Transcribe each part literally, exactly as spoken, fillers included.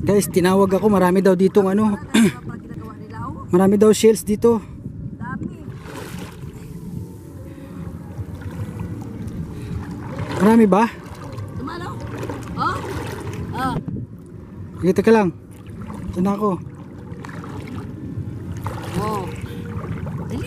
Guys, tinawag ako, marami daw dito ano. Marami daw shells dito. Marami ba? Tumalo? Oh? Oh. Kita ka lang. Diyan ako. Oh. Dali.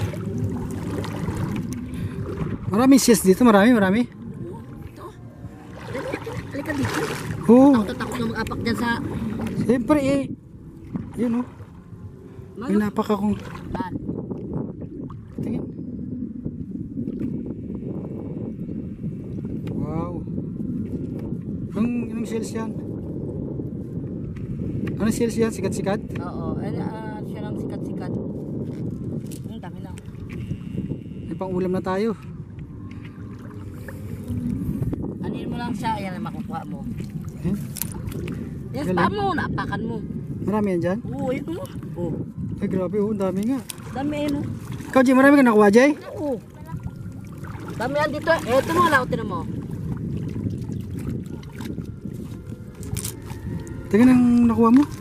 Maraming shells dito, marami, marami. Ito. Dali. Halika dito. Oo. Takot takot na mag-apak dyan sa... Siyempre eh. Yun oh. May napak akong... Saan? Tingin. Wow. Anong, anong shells yan? Anong shells yan? Sikat-sikat? Oo. Ay, uh, siya lang sikat-sikat. Ang dami na. May pang ulam na tayo. Anin mo lang siya. Ayan ang makukuha mo. Eh? Yan, spam mo. Naapakan mo. Marami yan dyan? Oo, yun mo. Oo. Ay grabe oh, dami nga. Dami ayun. Ikaw Jay, marami ka nakuha Jay? Oo. Dami yan dito. Eh, ito mo. Lautin mo. Tingnan ang nakuha mo.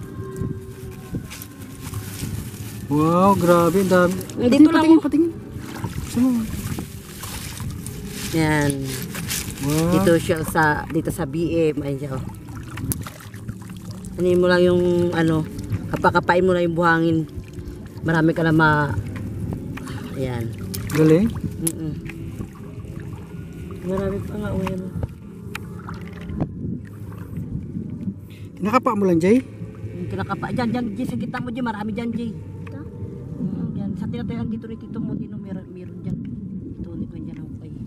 Wow, grabe, ang dami. Dito lang patingin, oh. patingin. Saan mo? Yan. Wow. Dito siya sa dito sa B M. Ayun siya. Oh. Anin mo lang yung ano, kapakapain mo lang yung buhangin. Marami ka na ma... Ayan. Galing. Mm -mm. Marami pa nga. Oh, yan. Kinakapa mo lang Jay? Yung kinakapa. Diyan, diyan, diyan. Sa kita mo dyan. Marami dyan, Jay. Ito? Mm, yan. Sa tinatayan dito ni Tito mo. Dino, meron, meron dyan. Ito, ni ko dyan ang pay.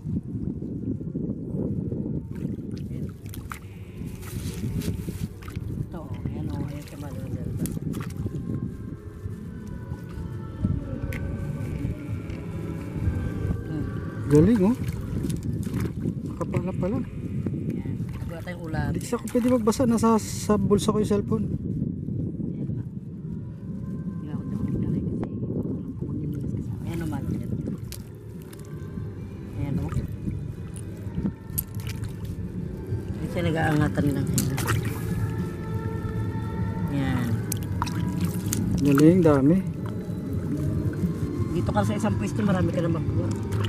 Ito, ayan o. Ayan siya man. Galing oh. Nakapala pala. Ayan. Nagawa tayong ulam. Hindi kasi ako pwede magbasa. Nasa sa bulsa ko yung cellphone. Ayan nga. Hindi ako daw naglalay kasi kukunin nila sa kasama. Ayan o, man. Ayan o. Ayan siya nag-aangatan lang. Ayan. Galing, dami. Dito ka sa isang pwesto, marami ka na makuha.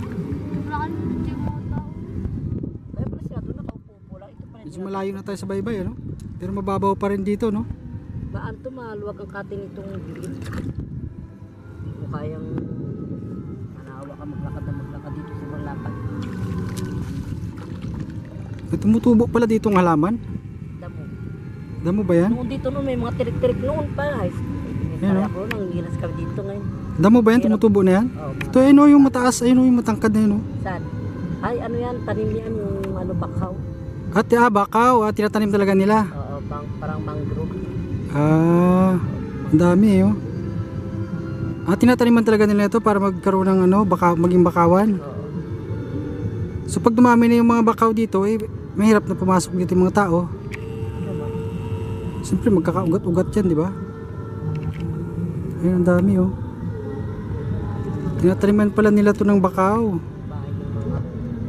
Kaya pala siya doon nakaupo po lang. Ito pa rin. Medyo malayo na tayo sa baybay ano? Pero mababaw pa rin dito no? Baan to, maluwag ang kating itong bilit. Hindi ko kayang manawa ka maglakad na maglakad dito sa mga lapad. May tumutubo pala dito ng halaman. Damo. Damo ba yan? Noon dito noon may mga tirik-tirik noon pa. Ay, Ayan, kaya ko nang hinas kami dito ngayon. Damo ba yan? Tumutubo na yan? Oh, Ito ayun oh, yung mataas. Ayun oh, yung matangkad na yun oh. saan? Ay, ano yan? Tanim yan yung ano, bakaw. At ah, bakaw. Ah, tinatanim talaga nila. Oo, bang, parang mangrove. Ah, ang dami eh oh. Ah, tinataniman talaga nila ito para magkaroon ng ano, baka, maging bakawan. Oo. So pag dumami na yung mga bakaw dito, eh, mahirap na pumasok dito yung mga tao. Siyempre magkakaugat-ugat yan, di ba? Ayun, ang dami oh. Tinataniman pala nila to ng bakaw. Bahay ng mga.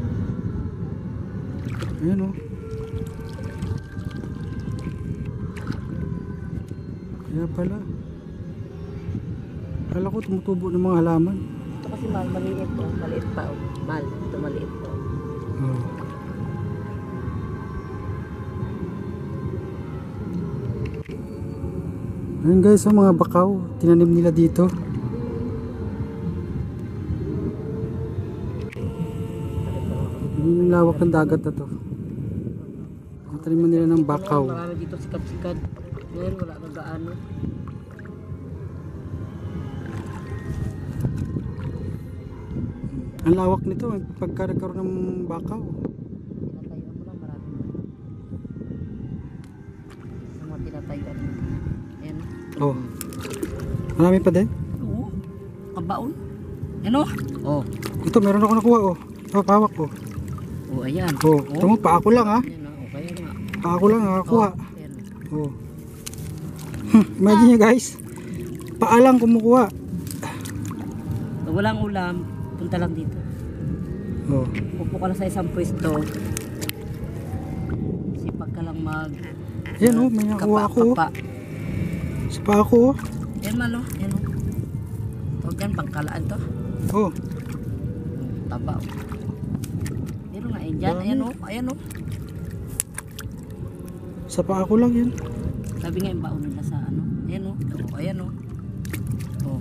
Ayun oh. Kaya pala. Kala ko tumutubo ng mga halaman. Ito kasi mal, maliit oh. Maliit pa oh. Mal, ito maliit po. Oh. Ayun guys, oh, mga bakaw. Tinanim nila dito. Yung lawak ng dagat na to. Taniman nila ng bakaw. Marami dito sikat-sikat. Ngayon wala na gaano. Ang lawak nito pagka nagkaroon ng bakaw. Tinatayuan mo lang marami. Sa mga tinatayuan. Ayan. Oh. Marami pa din? Oo. Kabaon. Ano? Oh. Ito meron ako nakuha oh. Oh, pawak ko. Oh, ayan. Oh, ito mo pa ako lang ah. Ayan oh. Okay nga. Pa ako lang nakakuha. Oh, ayan. Oh. Imagine nyo guys. Paa lang kumukuha. Pag walang ulam, punta lang dito. Oh. Upo ka na sa isang pwesto. Sipag ka lang mag... Yan oh, may nakuha ako. Oh. Kapa. Sa pa ako. Oh. Yan man oh. Yan oh. Huwag yan, pangkalaan to. Oh. Taba oh. Meron nga yan dyan. Ayan oh. Ayan oh. Sa pa ako lang yan. Sabi nga yung baon nila sa ano. Ayan oh. Oh, ayan oh. Oh.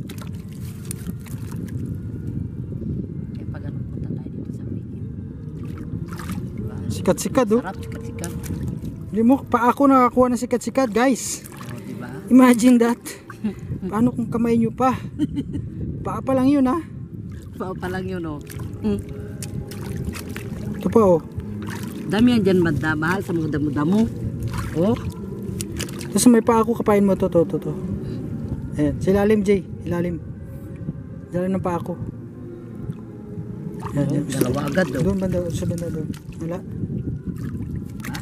Kaya pag ano punta tayo dito sa video. Diba? Sikat-sikat oh. Sarap, sikat-sikat. Hindi mo, pa ako nakakuha ng sikat-sikat guys. Oh, diba? Imagine that. Paano kung kamay nyo pa? Paa pa lang yun ha. Pao pa lang yun oh. Mm. Ito pa oh. Dami yan dyan madda. Mahal sa mga damo-damo. Oh. Tapos may pa ako, kapain mo to, to, to, to. Ayan, sa ilalim Jay, ilalim. Ilalim ng pa ako. Ayan, Oh, yan. dalawa agad oh. Doon banda, sa banda doon. Wala. Ha?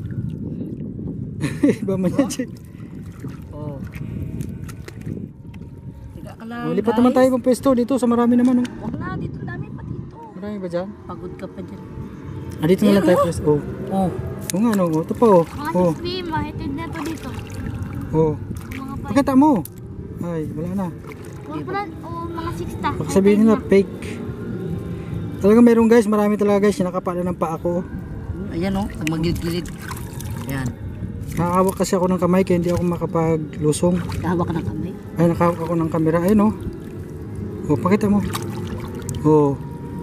Iba man yan Jay. Oh. Tiga ka lang Oh, lipat guys. naman tayo ng pwesto dito sa marami naman oh. Huwag na, dito dami pa dito. Marami ba dyan? Pagod ka pa dyan. Ah, dito na lang tayo pwesto. Oh. Oh. Oo nga no, oh. Ito pa oh. Mga Oh, six P M, mahitid na to dito. oh. Mga pa. Pakita mo. Ay, wala na. Mga pala, o mga six ta. Baka sabihin nila fake. Talaga meron guys, marami talaga guys, nakapala ng paa ko. Ayan oh, sa magilid-gilid. Ayan. Nakahawak kasi ako ng kamay kaya hindi ako makapaglusong. Kahawak ka ng kamay. Ay, nakahawak ako ng camera. Ayun oh. Oh, pakita mo. Oh.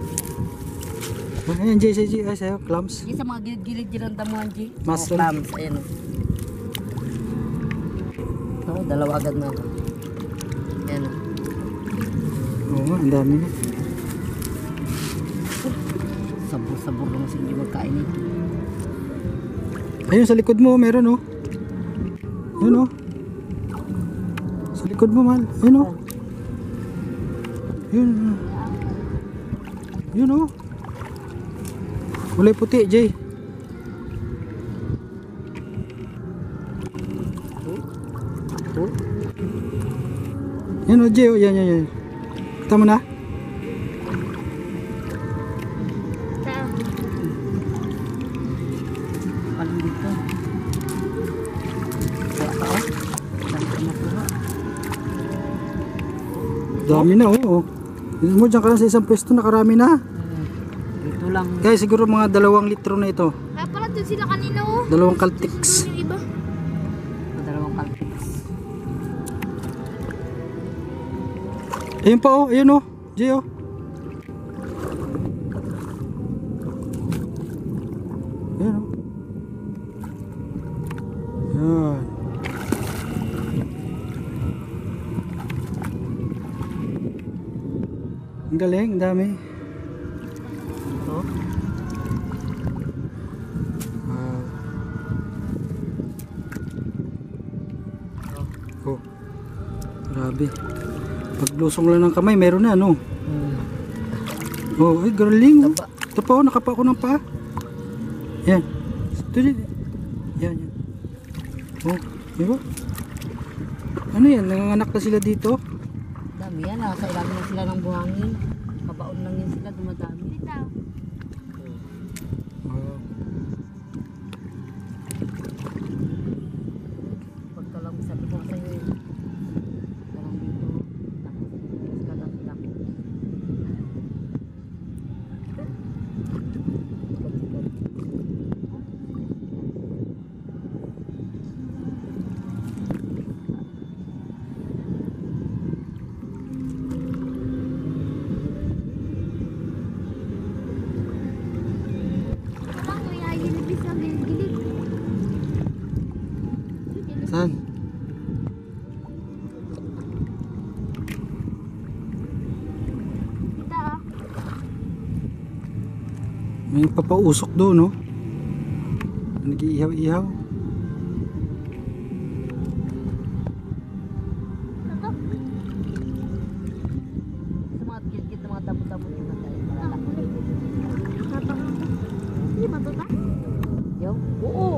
Ayan, J, J, J, ay sa'yo, clams. Di sa mga gilid-gilid dyan ang damuhan, G. Mushroom. Oh, clams. Ayan oh. Oh, dalawa agad na ako. Ayan oh. Oo nga, ang dami na. Sabor-sabor naman sa hindi magkain ito. Ayun, sa likod mo, meron oh. Ayun oh. Sa likod mo, mahal. Ayun oh. Yun. Yun oh. Kulay puti, Jay. Oh. Yan o, Jay, oh. Yan, yan, yan. Kita mo na? Paling dito. Kuha ka oh. Dami ka makuha. Dami na, oh. oh. Yan mo, dyan ka lang sa isang pwesto, nakarami na. Hmm. Dito lang. Guys, siguro mga dalawang litro na ito. Kaya pala dun sila kanina oh. Dalawang Caltex. Yung iba. Dalawang kalpix. Ayun pa, oh. Ayun, oh. Jay, oh. Ayun, oh. Yan. Ang galing, ang dami. Ito. Wow. Oh. Grabe. Paglusong lang ng kamay, meron na, no? Hmm. Oh, ay, galing. Oh. Taba. Ito pa, oh, nakapa ako ng paa. Yan. Ito din. Yan, yan. Oh, di ba? Ano yan? Nanganganak na sila dito? Dami yan ah. Kailangan lang sila ng buhangin. Kabaon lang yan sila. Dumadami. Dito. Wow. Pagka lang sabi ko sa iyo. Parang dito. Tapos kalat-lak. Parang may ayilibis ang gilid-gilid. Saan? Dito ah. May papausok doon, no? Nag-iihaw-ihaw. Ito. Sa mga gilid-gilid na mga damo-damo dito tayo. Malalaki. Tapang. Hindi ba ito ta? Yo. Oo.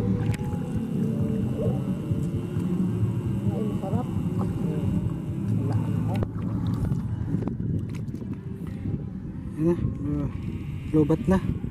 Ay, sarap. Wala ako. Yan na. Lobat na.